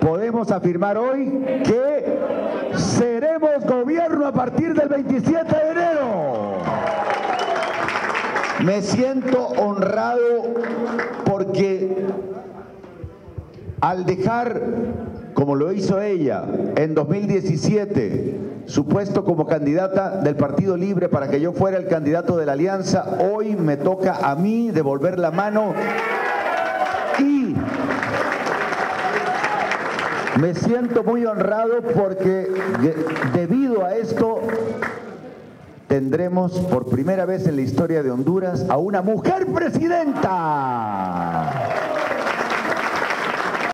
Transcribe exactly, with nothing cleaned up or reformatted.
podemos afirmar hoy que seremos gobierno a partir del veintisiete de enero. Me siento honrado porque al dejar, como lo hizo ella en dos mil diecisiete, su puesto como candidata del Partido Libre para que yo fuera el candidato de la Alianza, hoy me toca a mí devolver la mano y me siento muy honrado porque de, debido a esto tendremos por primera vez en la historia de Honduras a una mujer presidenta.